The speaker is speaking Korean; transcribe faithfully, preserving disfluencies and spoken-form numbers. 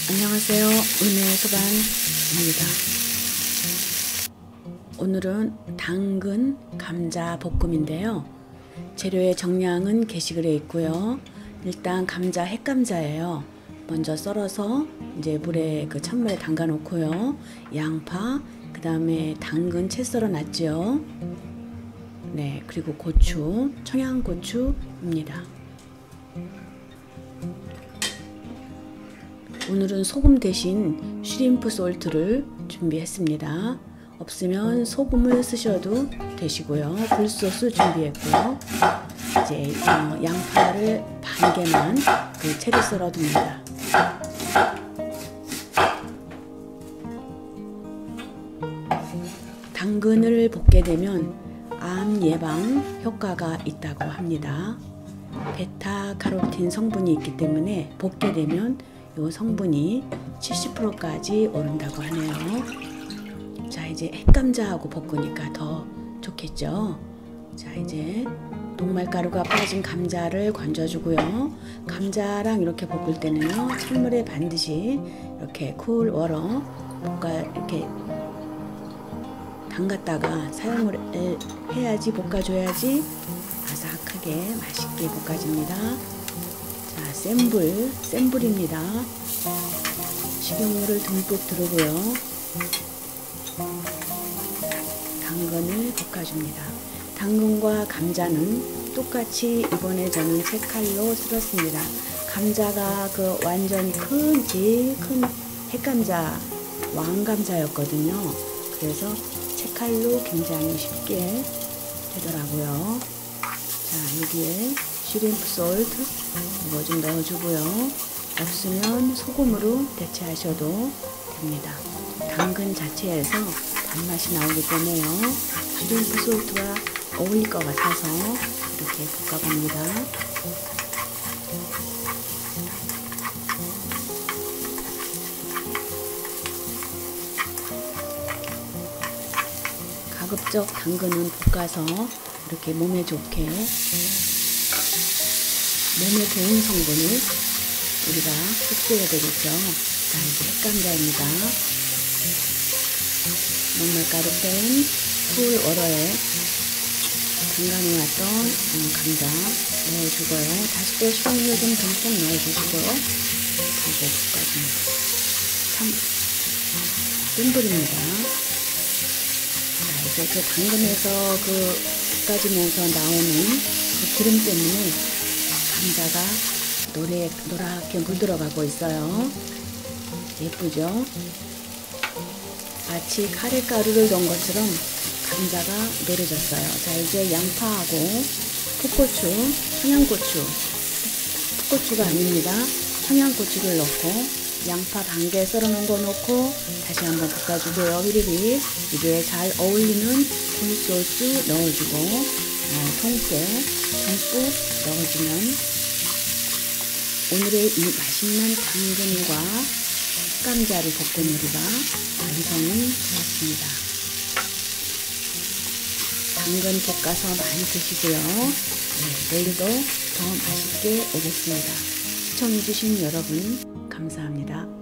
안녕하세요. 은혜의 소반입니다. 오늘은 당근 감자 볶음인데요. 재료의 정량은 게시글에 있고요. 일단 감자 햇감자예요. 먼저 썰어서 이제 물에 그 찬물에 담가 놓고요. 양파, 그 다음에 당근 채 썰어 놨죠. 네, 그리고 고추, 청양고추입니다. 오늘은 소금 대신 슈림프 솔트를 준비했습니다. 없으면 소금을 쓰셔도 되시고요. 굴소스 준비했고요. 이제 어, 양파를 반 개만 그 채로 썰어둡니다. 당근을 볶게 되면 암 예방 효과가 있다고 합니다. 베타카로틴 성분이 있기 때문에 볶게 되면 이 성분이 칠십 퍼센트까지 오른다고 하네요. 자, 이제 햇감자하고 볶으니까 더 좋겠죠. 자, 이제 녹말가루가 빠진 감자를 건져주고요. 감자랑 이렇게 볶을 때는요, 찬물에 반드시 이렇게 쿨 워러 볶아 이렇게 담갔다가 사용을 해야지, 볶아줘야지 바삭하게 맛있게 볶아집니다. 자, 센 불, 센 불입니다. 식용유를 듬뿍 두르고요. 당근을 볶아줍니다. 당근과 감자는 똑같이 이번에 저는 세 칼로 썰었습니다. 감자가 그 완전 큰, 제일 큰 햇감자, 왕감자였거든요. 그래서 세 칼로 굉장히 쉽게 되더라고요. 자, 여기에 슈림프 솔트 이거 좀 넣어주고요. 없으면 소금으로 대체하셔도 됩니다. 당근 자체에서 단맛이 나오기 때문에요. 슈림프 솔트와 어울릴 것 같아서 이렇게 볶아봅니다. 가급적 당근은 볶아서 이렇게 몸에 좋게, 몸에 좋은 성분을 우리가 흡수해야 되겠죠. 자, 이제 햇감자입니다. 녹말가루 뺀 쿨 워러에 담가놓았던 감자 넣어주고요. 다시 또 식용유 좀 듬뿍 넣어주시고요. 그리고 볶아줍니다. 참 센 불입니다. 자, 이제 그 당근에서 그 볶아지면서 나오는 그 기름 때문에 감자가 노래, 노랗게 물들어가고 있어요. 예쁘죠? 마치 카레가루를 넣은 것처럼 감자가 노래졌어요. 자, 이제 양파하고 풋고추, 청양고추, 풋고추가 아닙니다. 청양고추를 넣고 양파 반 개 썰어놓은 거 넣고 다시 한번 볶아주고요. 휘리릭. 이게 잘 어울리는 굴소스 넣어주고 어, 통깨 듬뿍 넣어주면 오늘의 이 맛있는 당근과 햇감자를 볶은 요리가 완성이 되었습니다. 당근 볶아서 많이 드시고요. 네, 내일도 더 맛있게 오겠습니다. 시청해주신 여러분 감사합니다.